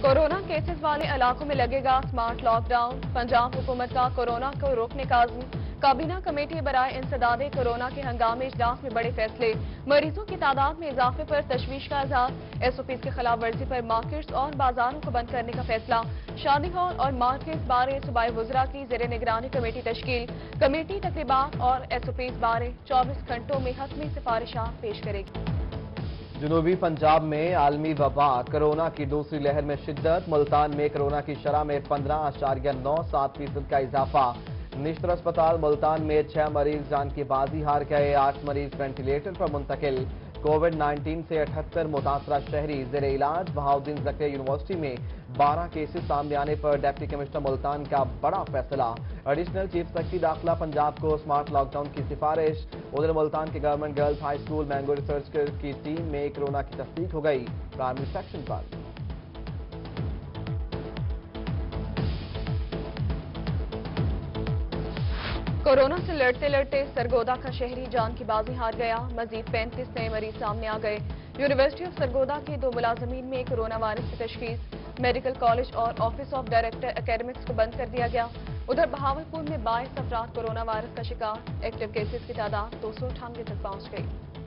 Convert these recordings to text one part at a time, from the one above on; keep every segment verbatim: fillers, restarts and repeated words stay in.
Corona cases वाले इलाकों में लगेगा स्मार्ट लॉकडाउन। पंजाब हुकूमत का कोरोना को रोकने का अज़्म। काबीना कमेटी बराए इंसदादे कोरोना के हंगामी इजलास में बड़े फैसले। मरीजों की तादाद में इजाफे पर तशवीश का इजहार। एसओपीज की खिलाफ वर्जी पर मार्केट्स और बाजारों को बंद करने का फैसला। शादी हॉल और मार्केट्स बारे सूबाई वुज़रा की ज़ेरे निगरानी कमेटी तश्कील। कमेटी तकरीबात और एसओपीज बारे चौबीस घंटों में हतमी सिफारिशात पेश करेगी। जनूबी पंजाब में आलमी वबा कोरोना की दूसरी लहर में शिद्दत। मुल्तान में कोरोना की शरह में पंद्रह आशारिया नौ सात फीसद का इजाफा। निश्तर अस्पताल मुल्तान में छह मरीज जान की बाजी हार गए। आठ मरीज वेंटिलेटर पर मुंतकिल। कोविड नाइन्टीन से अठहत्तर मुतासरा शहरी जेर इलाज। बहाउद्दीन ज़किया यूनिवर्सिटी में बारह केसेस सामने आने पर डिप्टी कमिश्नर मुल्तान का बड़ा फैसला। एडिशनल चीफ सेक्रेटरी दाखिला पंजाब को स्मार्ट लॉकडाउन की सिफारिश। उधर मुल्तान के government girls high school mango research की टीम में कोरोना की तस्दीक हो गई। प्राइमरी सेक्शन पर कोरोना से लड़ते लड़ते सरगोदा का शहरी जान की बाजी हार गया। मजीद पैंतीस नए मरीज सामने आ गए। यूनिवर्सिटी ऑफ सरगोदा के दो मुलाजमीन में कोरोना वायरस की तशखीस। मेडिकल कॉलेज और ऑफिस ऑफ डायरेक्टर एकेडमिक्स को बंद कर दिया गया। उधर बहावलपुर में बाईस अफराद कोरोना वायरस का शिकार। एक्टिव केसेस की तादाद दो सौ अठानवे तक पहुंच गई।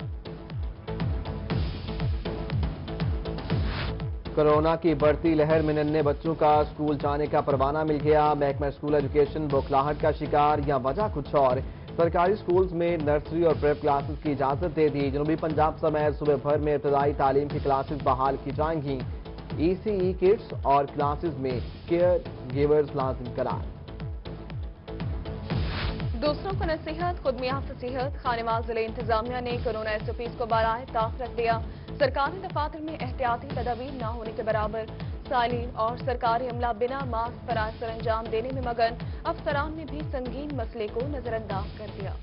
कोरोना की बढ़ती लहर में नन्हे बच्चों का स्कूल जाने का परवाना मिल गया। महकमा स्कूल एजुकेशन बौखलाहट का शिकार या वजह कुछ और। सरकारी स्कूल्स में नर्सरी और प्रेप क्लासेस की इजाजत दे दी। जनूबी पंजाब समेत सूबे भर में इब्तदाई तालीम की क्लासेस बहाल की जाएंगी। ईसीई किट्स और क्लासेस में केयर गिवर्स लाजिम करार। दूसरों को नसीहत खुद मियां फसीहत। खानेवाल जिले इंतजामिया ने कोरोना एसओपीज को बाराए ताक रख दिया। सरकारी दफातर में एहतियाती तदाबीर न होने के बराबर। सालीन और सरकारी अमला बिना मास्क फराज सर अंजाम देने में मगन। अफसरान ने भी संगीन मसले को नजरअंदाज कर दिया।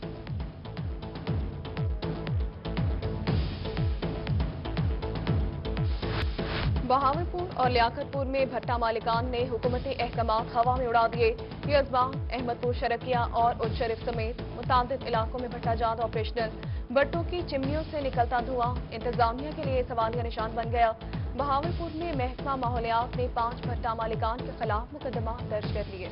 बहावलपुर और लियाकतपुर में भट्टा मालिकान ने हुकूमती अहकामात हवा में उड़ा दिए। यजबान, अहमदपुर, शरकिया और उच्च शरीफ समेत मुतादिद इलाकों में भट्टा जात ऑपरेशनल। भट्टों की चिमनियों से निकलता धुआं इंतजामिया के लिए सवालिया निशान बन गया। बहावलपुर में महकमा माहौलियात ने पांच भट्टा मालिकान के खिलाफ मुकदमा दर्ज कर लिए।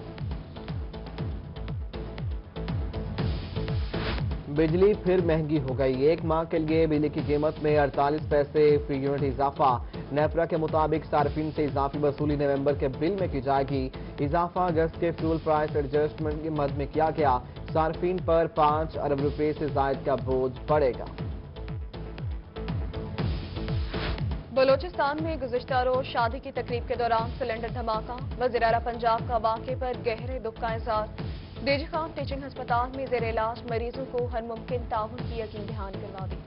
बिजली फिर महंगी हो गई। एक माह के लिए बिजली की कीमत में अड़तालीस पैसे फी यूनिट इजाफा। नेफरा के मुताबिक सार्फिन से इजाफी वसूली नवंबर के बिल में की जाएगी। इजाफा अगस्त के फ्यूल प्राइस एडजस्टमेंट की मद में किया गया। सार्फिन पर पांच अरब रुपए से जायद का बोझ पड़ेगा। बलोचिस्तान में गुज़िश्ता रोज शादी की तकरीब के दौरान सिलेंडर धमाका। वज़ीर आला पंजाब का वाक़े पर गहरे दुख का इज़हार। डीजी खान टीचिंग अस्पताल में ज़ेर इलाज मरीजों को हर मुमकिन ताउन की यकीन दहानी करवा दी।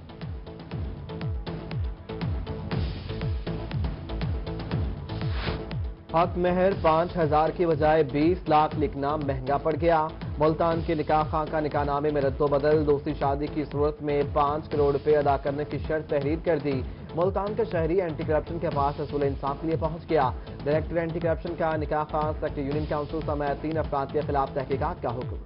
हक महर पाँच हजार की बजाय बीस लाख लिखना महंगा पड़ गया। मुल्तान के निकाह खाका निकाहनामे में रद्दोबदल। दूसरी शादी की सूरत में पाँच करोड़ रुपए अदा करने की शर्त तहरीर कर दी। मुल्तान का शहरी एंटी करप्शन के पास रसूल इंसाफ के लिए पहुंच गया। डायरेक्टर एंटी करप्शन का निकाह खान सेक्रेटरी यूनियन काउंसिल समेत तीन अफराद के खिलाफ तहकीकात का हुक्म।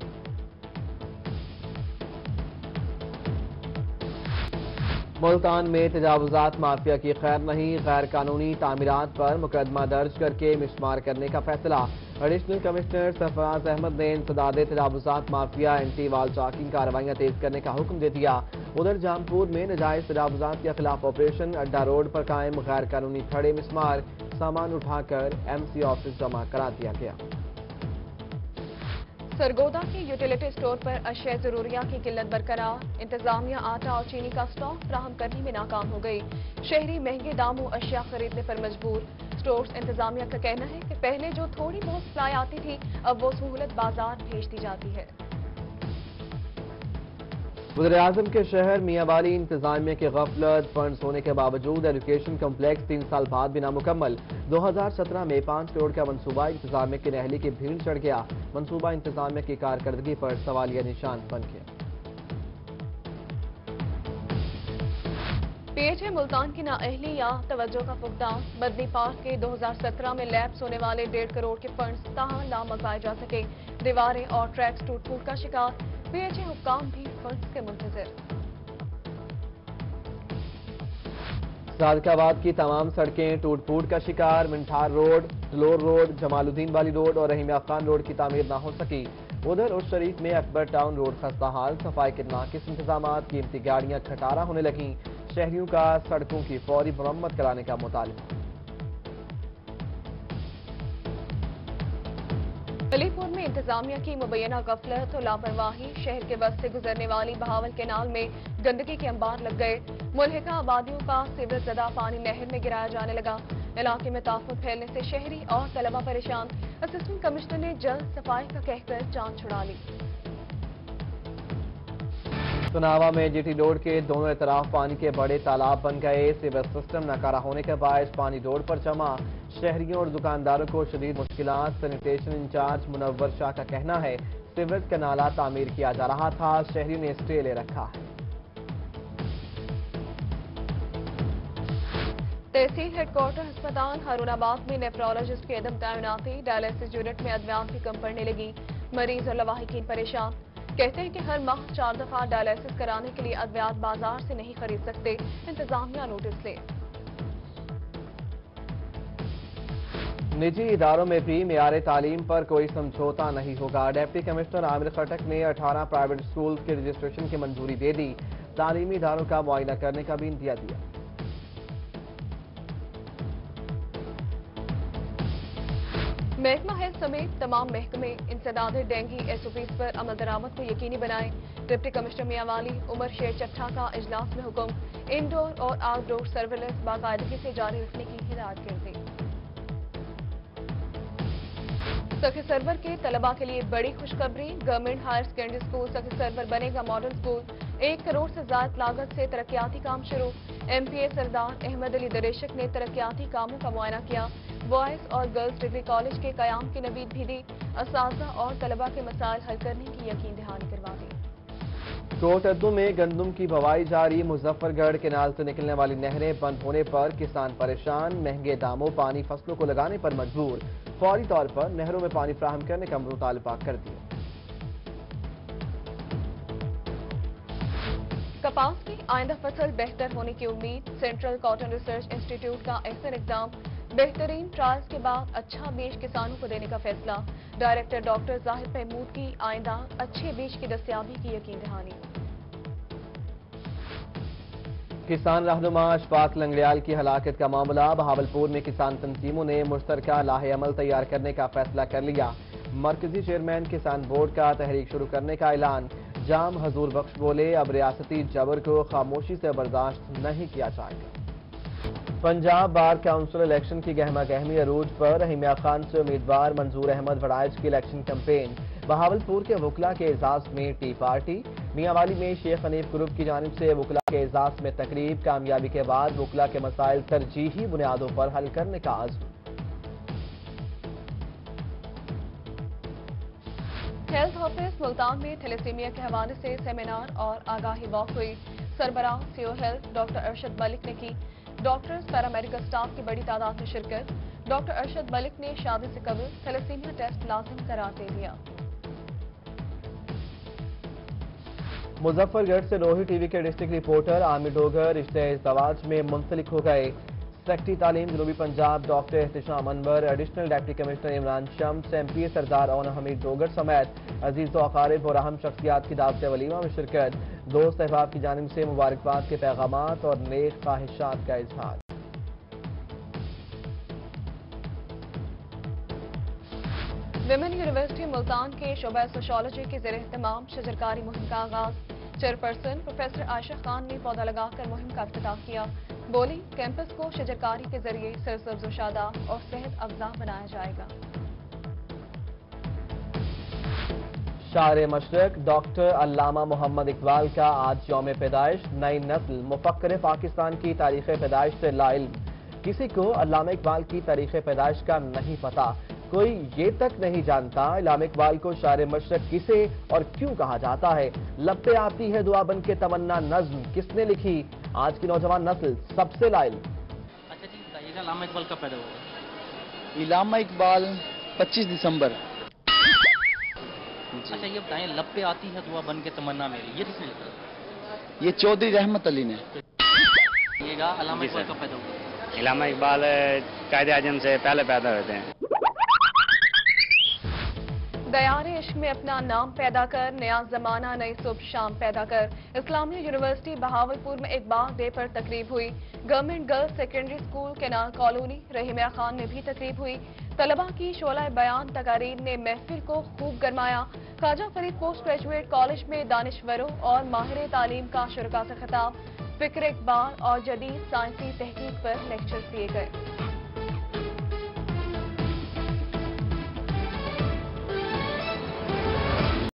मुल्तान में तजावुजात माफिया की खैर नहीं। गैर कानूनी तामीरात पर मुकदमा दर्ज करके मिसमार करने का फैसला। एडिशनल कमिश्नर सरफराज अहमद ने इंसदादे तजावुजात माफिया एंटी वाल चाकिंग कार्रवाइयां तेज करने का हुक्म दे दिया। उधर जामपुर में नाजायज तजावुजात के खिलाफ ऑपरेशन। अड्डा रोड पर कायम गैर कानूनी खड़े मिसमार। सामान उठाकर एमसी ऑफिस जमा करा दिया गया। सरगोदा के यूटिलिटी स्टोर पर अशिया जरूरिया की किल्लत बरकरार। इंतजामिया आटा और चीनी का स्टॉक फ्राहम करने में नाकाम हो गई। शहरी महंगे दामों अशिया खरीदने पर मजबूर। स्टोर्स इंतजामिया का कहना है कि पहले जो थोड़ी बहुत सप्लाई आती थी अब वो सहूलत बाजार भेज दी जाती है। वज़ीर-ए-आज़म के शहर मियांवाली इंतजामिया की गफलत। फंड्स होने के बावजूद एजुकेशन कम्प्लेक्स तीन साल बाद भी नामुकम्मल। दो हजार सत्रह में पाँच करोड़ का मनसूबा इंतजामिया की नहली की भीड़ चढ़ गया। मनसूबा इंतजामिया की कारकर्दगी पर सवालिया निशान बन गया। पीएचए मुल्तान की नाअहली या तवज्जो का फुकदान। मदनी पार्क के दो हजार सत्रह में लैप्स होने वाले डेढ़ करोड़ के फंड्स ताहां लामकाए जा सके। दीवारें और ट्रैक्स टूट फूट का शिकार। पीएचए हुक्काम भी फंड्स के मुंतजर। صادقاباد کی تمام سڑکیں ٹوٹ پھوٹ کا شکار، منٹھار روڈ، جلور روڈ، جمال الدین والی روڈ اور رحیم خان روڈ کی تعمیر نہ ہو سکی۔ ادھر اس شریف میں اکبر ٹاؤن روڈ خستہ حال، صفائی کے ناقص انتظامات، قیمتی گاڑیاں کھٹارا ہونے لگیں، شہریوں کا سڑکوں کی فوری مرمت کرانے کا مطالبہ۔ علی پور میں انتظامیہ کی مبینہ غفلت اور لاپرواہی، شہر کے وسط سے گزرنے والی بہاول کینال میں گندگی کے انبار لگ گئے، ملحقہ آبادیوں کا سیوریج زدہ پانی نہر میں گرایا جانے لگا، علاقے میں تعفن پھیلنے سے شہری اور طلبہ پریشان، اسسٹنٹ کمشنر نے جلد صفائی کا کہہ کر جان چھڑا لی۔ سناوا میں جی ٹی روڈ کے دونوں اطراف پانی کے بڑے تالاب بن گئے، سیوریج سسٹم ناکارہ ہونے کے باعث پانی روڈ پر جمع، شہریوں اور دکانداروں کو شدید مشکلات۔ سینیٹیشن انچارج منور شاہ کا کہنا ہے سیوریج کا نالہ تعمیر کیا جا رہا تھا، شہریوں نے اسٹے لے رکھا ہے۔ تحصیل ہیڈ کوارٹر ہسپتال ہارون آباد میں نیفرولوجسٹ کی عدم تعیناتی، ڈائلسس یونٹ میں ادویات بھی کم پڑنے لگی، مریض اور لواحقین پریشان، کہتے ہیں کہ ہر ماہ چار دفعہ ڈائلسس کرانے کے لیے ادویات بازار سے نہیں خرید سکتے، انتظامیہ نوٹس لے۔ نجی اداروں میں بھی معیار تعلیم پر کوئی سمجھوتا نہیں ہوگا، ڈپٹی کمشنر عامر خٹک نے اٹھارہ پرائیویٹ سکول کے رجسٹریشن کی منظوری دے دی، تعلیمی اداروں کا معائنہ کرنے کا بھی انتیا دیا۔ محکمہ ہیلتھ سمیت تمام محکمے انسداد ڈینگی ایس او پیز پر عمل درآمد کو یقینی بنائیں، ڈپٹی کمشنر میاں والی عمر شیر چٹھا کا اجلاس میں حکم، انڈور اور آؤٹ ڈور سرویلنس باقاعدگی سے جاری رکھنے کی ہدایت کر دی۔ سخی سرور کے طلبہ کے لیے بڑی خوشخبری، گورنمنٹ ہائر سیکنڈری اسکول سخی سرور بنے گا ماڈل اسکول، ایک کروڑ سے زائد لاگت سے ترقیاتی کام شروع، ایم پی اے سردار احمد علی دریشک نے ترقیاتی کاموں کا معائنہ کیا، بوائز اور گرلز ڈگری کالج کے قیام کی نوید بھی دی، اساتذہ اور طلبہ کے مسائل حل کرنے کی یقین دہانی کروا دی۔ کوٹ ادو میں گندم کی بوائی جاری، مظفر گڑھ کینال سے نکلنے والی نہریں بند ہونے پر کسان پریشان، مہنگے داموں پانی فصلوں کو لگانے پر مجبور، فوری طور پر نہروں میں پانی فراہم کرنے کا مطالبہ کر دیا۔ کپاس کی آئندہ فصل بہتر ہونے کی امید، سینٹرل کاٹن ریسرچ انسٹی ٹیوٹ کا احسن اقدام، بہترین ٹرائلز کے بعد اچھا بیج کسانوں کو دینے کا فیصلہ، ڈائریکٹر ڈاکٹر زاہد محمود کی آئندہ اچھے بیج کی دستیابی کی یقین دہانی۔ کسان رہنما اشفاق لنگڑیال کی ہلاکت کا معاملہ، بہاولپور میں کسان تنظیموں نے مشترکہ لاہ عمل تیار کرنے کا فیصلہ کر لیا، مرکزی چیئرمین کسان بورڈ کا تحریک شروع کرنے کا اعلان، جام حضور بخش بولے اب ریاستی جبر کو خاموشی سے برداشت نہیں کیا جائے گا۔ پنجاب بار کونسل الیکشن کی گہما گہمی عروج پر، رحیم خان سے امیدوار منظور احمد وڑائچ کی الیکشن کمپین، بہاولپور کے وکلا کے اعزاز میں ٹی پارٹی، میاں والی میں شیخ حنیف گروپ کی جانب سے وکلا کے اعزاز میں تقریب، کامیابی کے بعد وکلا کے مسائل ترجیحی بنیادوں پر حل کرنے کا عزم۔ ہیلتھ آفس ملتان میں تھیلیسیمیا کے حوالے سے سیمینار اور آگاہی واک ہوئی، سربراہ C O health doctor Arshad Malik نے کی، ڈاکٹرز پیرامیڈیکل سٹاف کی بڑی تعداد میں شرکت، ڈاکٹر ارشد ملک نے شادی سے قبل تھیلیسیمیا ٹیسٹ لازم قرار دے دیا۔ مظفر گڑھ سے روہی ٹی وی کے ڈسٹرکٹ رپورٹر عامر ڈوگر رشتہ ازدواج میں منسلک ہو گئے، سیکٹری تعلیم جنوبی Punjab doctor Ehtisham Anwar, additional deputy commissioner Imran Shams, M P A Sardar Aun حمید ڈوگر سمیت عزیز و اقارب اور اہم شخصیات کی دعوت ولیمہ میں شرکت، دوست احباب کی جانب سے مبارکباد کے پیغامات اور نیک خواہشات کا اظہار۔ ویمن یونیورسٹی ملتان کے شعبہ سوشالوجی کے زیر اہتمام شجرکاری مہم کا آغاز، چیئرپرسن پروفیسر عائشہ خان نے پودا لگا کر مہم کا افتتاح کیا، بولی کیمپس کو شجرکاری کے ذریعے سرسبز و شاداب اور صحت افزا بنایا جائے گا۔ شاعر مشرق ڈاکٹر علامہ محمد اقبال کا آج یوم پیدائش، نئی نسل مفکر پاکستان کی تاریخ پیدائش سے لا علم، کسی کو علامہ اقبال کی تاریخ پیدائش کا نہیں پتا، کوئی یہ تک نہیں جانتا علامہ اقبال کو شاعر مشرق کسے اور کیوں کہا جاتا ہے، لب پہ آتی ہے دعا بن کے تمنا نظم کس نے لکھی، آج کی نوجوان نسل سب سے لا علم۔ اچھا جی بتائیے گا علامہ اقبال کب پیدا ہوا؟ علامہ اقبال پچیس دسمبر۔ اچھا یہ بتائیں لب پہ آتی ہے دعا بن کے تمنا میری، یہ کس نے لکھا؟ یہ چودھری رحمت علی نے۔ یہ बताइएगा अलामा जी इकबाल सर। कब पैदा हुआ? इलामा इकबाल कायद आजम से पहले पैदा होते हैं। दयारे इश्क में अपना नाम पैदा कर, नया जमाना नई सुबह शाम पैदा कर। इस्लामिया यूनिवर्सिटी बहावलपुर में इकबाल डे पर तकरीब हुई। Government girls secondary school canal colony Rahimia Khan में भी तकरीब हुई। तलबा की शोला बयान तकारीर ने महफिल को खूब गरमाया। Khawaja Farid post graduate college में दानिश्वरों और माहिर तालीम का शुरा से खिताब। फिक्र इकबाल और जदीद साइंसी तहकीक पर लेक्चर्स दिए गए।